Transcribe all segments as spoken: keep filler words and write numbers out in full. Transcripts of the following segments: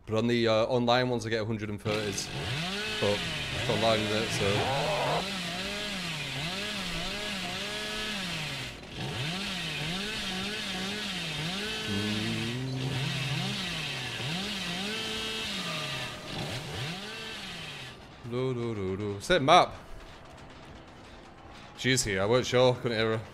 But on the uh, online ones, I get one hundred thirties. But it's online, isn't it? So. Do, do, do, do. Same map. She's here. I weren't sure. Couldn't hear her.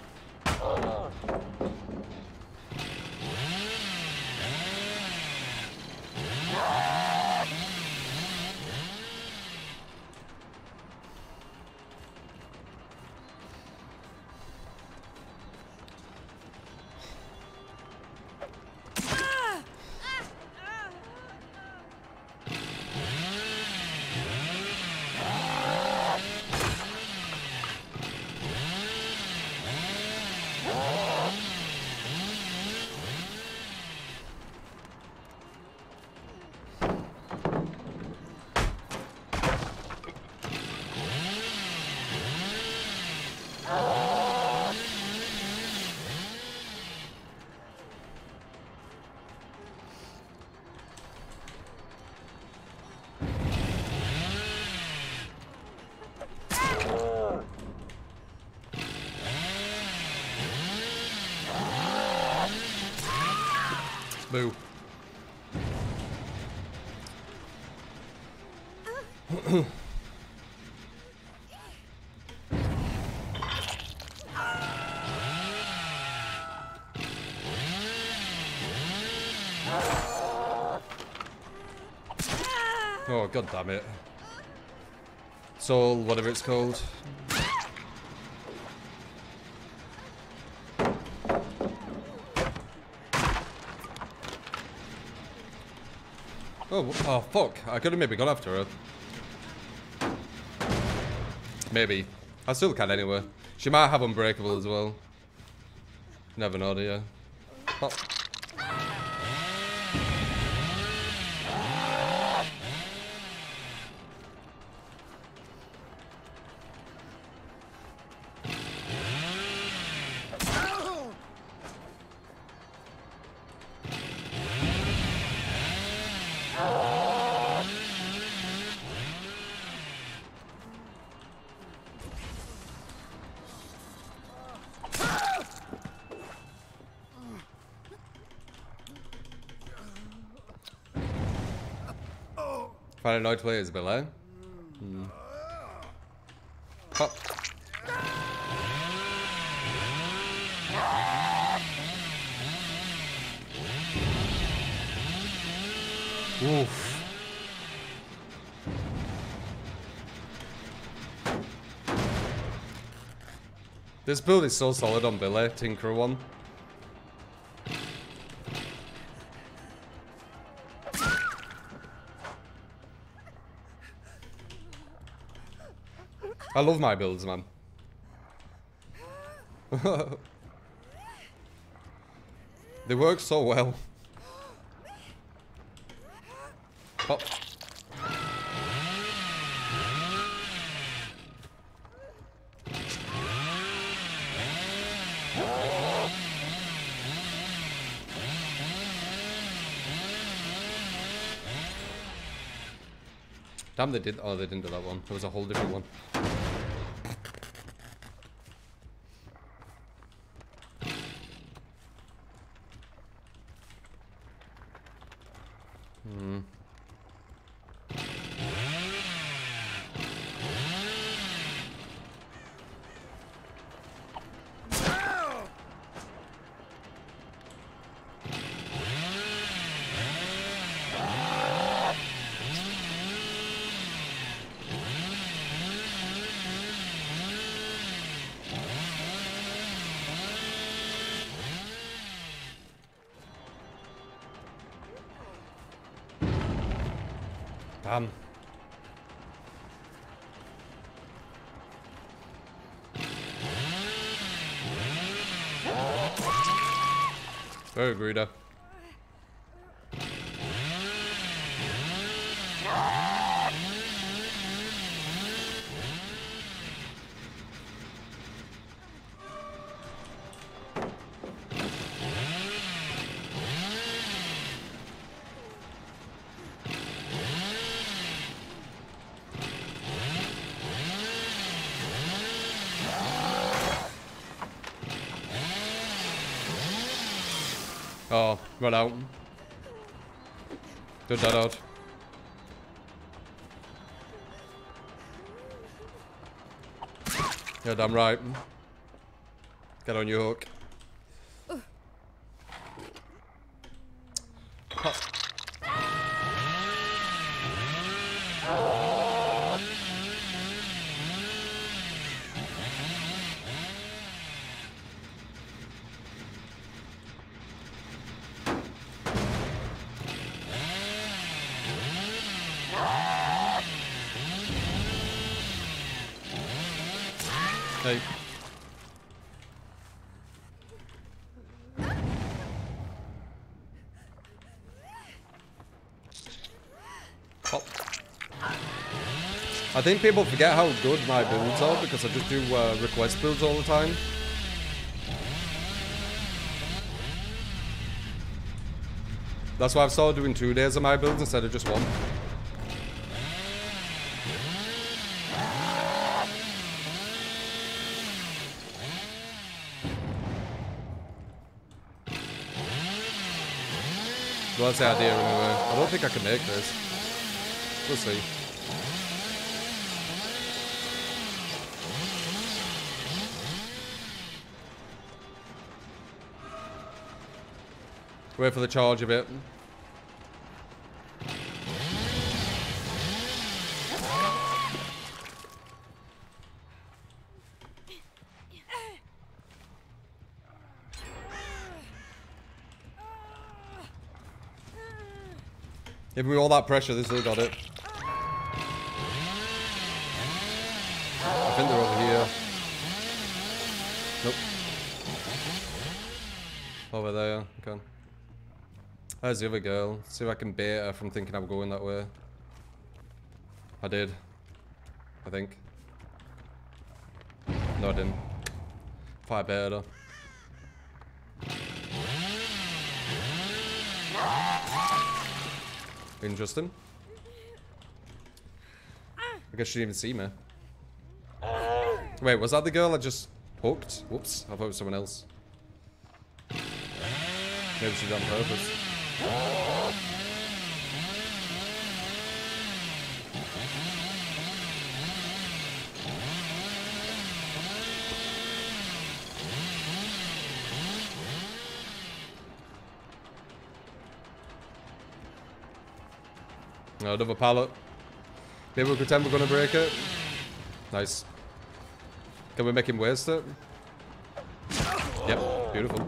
Boo. Oh, god damn it. Soul, whatever it's called. Oh, oh fuck. I could have maybe gone after her. Maybe. I still can anyway. She might have Unbreakable as well. Never know, do you? Oh. Find annoyed players below. Hmm. Pop. Oof. This build is so solid on Billy, Tinker one. I love my builds, man. They work so well. Pop. Damn, they did. Oh, they didn't do that one. It was a whole different one. Hmm. Damn. Very greedy. Oh, run out. Good that out. Yeah, damn right. Get on your hook. Hey. Pop. I think people forget how good my builds are because I just do uh, request builds all the time. That's why I've started doing two days of my builds instead of just one. Well, that's the idea anyway. I don't think I can make this. We'll see. Wait for the charge a bit. Give me all that pressure, they still got it. I think they're over here. Nope. Over there, okay. There's the other girl. See if I can bait her from thinking I'm going that way. I did. I think. No, I didn't. Fire baited her. Interesting. I guess she didn't even see me. Wait, was that the girl I just hooked? Whoops, I thought it was someone else. Maybe she did it on purpose. No, another pallet. Maybe we pretend we're gonna break it. Nice. Can we make him waste it? Yep, beautiful.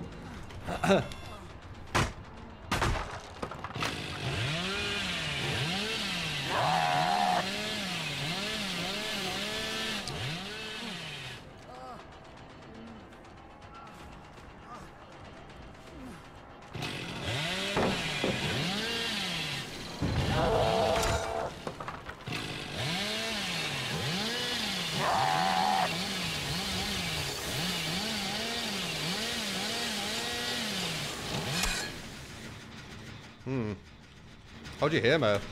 Hmm. How'd you hear me?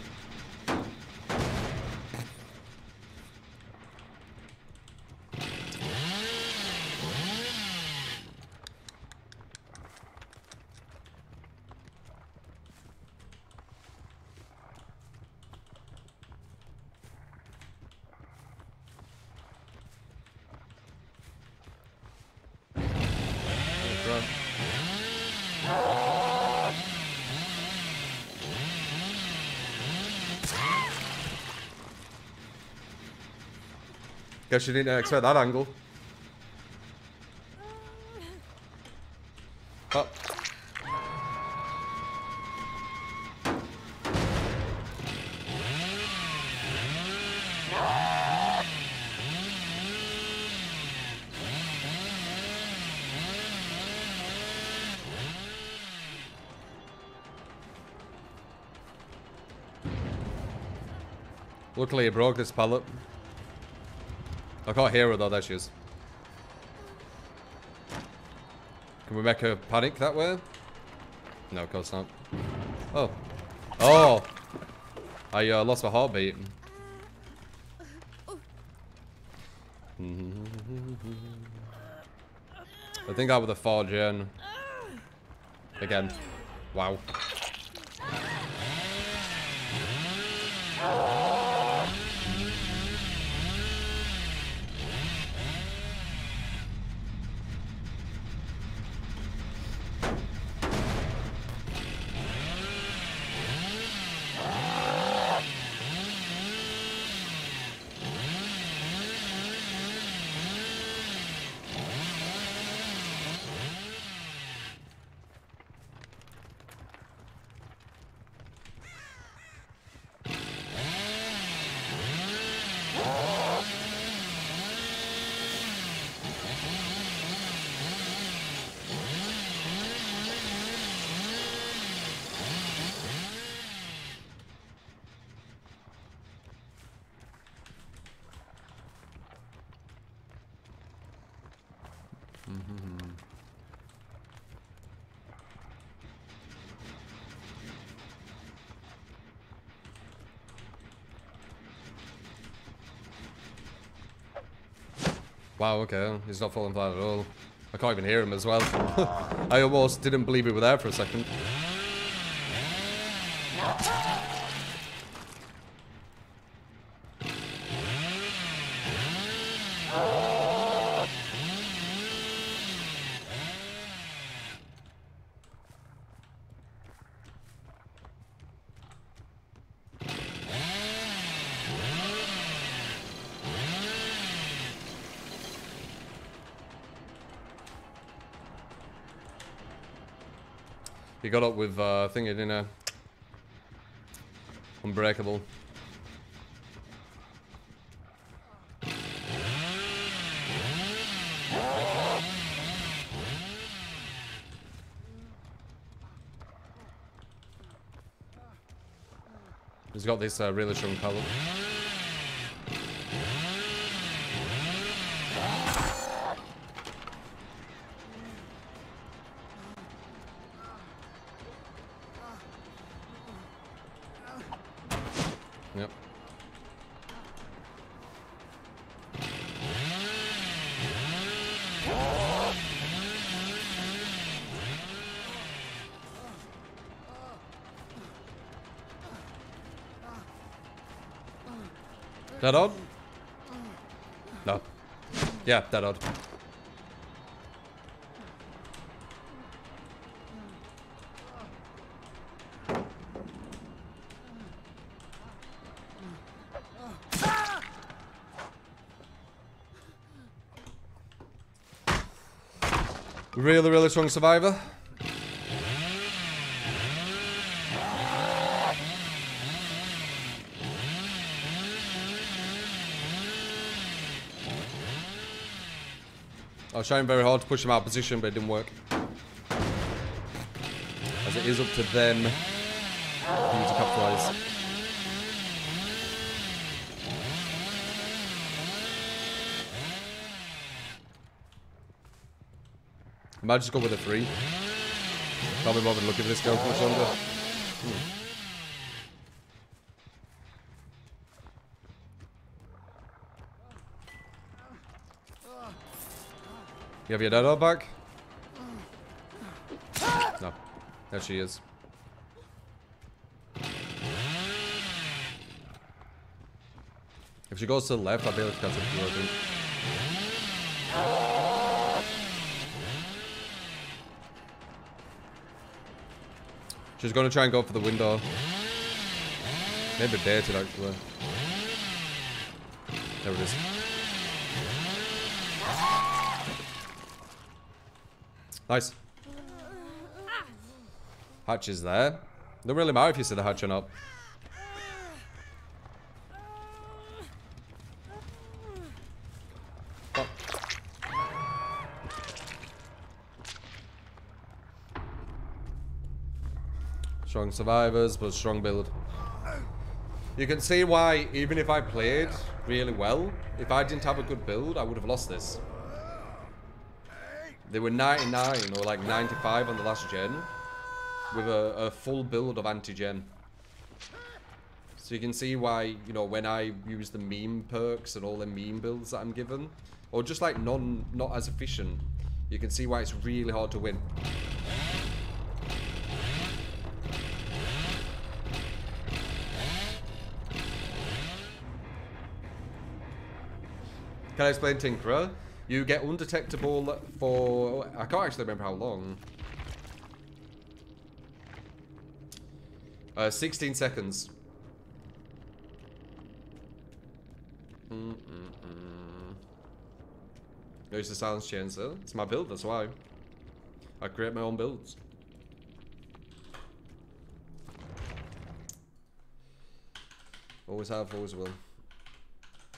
Guess you didn't expect that angle. Oh. Luckily, it broke this pallet. I can't hear her though, there she is. Can we make her panic that way? No, of course not. Oh. Oh! I uh, lost my heartbeat. I think that was a four gen. Again. Wow. Mm-hmm. Wow, okay. He's not falling flat at all. I can't even hear him as well. I almost didn't believe we were there for a second. He got up with uh thingy, didn't he? Unbreakable. He's got this uh, really strong color. Yep. Dead odd? No. Yeah, dead odd. Really, really strong survivor. I was trying very hard to push him out of position, but it didn't work. As it is up to them who to capitalize. I might just go with a three. Can't be bothered looking at this girl for much longer. Hmm. You have your dad back? No. There she is. If she goes to the left, I'll be able to catch up to her, I think. She's gonna try and go for the window. Maybe baited actually. There it is. Nice. Hatch is there. Don't really matter if you see the hatch or not. Oh. Strong survivors, but strong build. You can see why, even if I played really well, if I didn't have a good build, I would have lost this. They were ninety-nine or like ninety-five on the last gen with a, a full build of anti-gen. So you can see why, you know, when I use the meme perks and all the meme builds that I'm given, or just like non, not as efficient, you can see why it's really hard to win. Can I explain Tinkerer? You get undetectable for... I can't actually remember how long. Uh, sixteen seconds. Mm -mm -mm. Use the silence chainsaw. It's my build, that's why. I create my own builds. Always have, always will.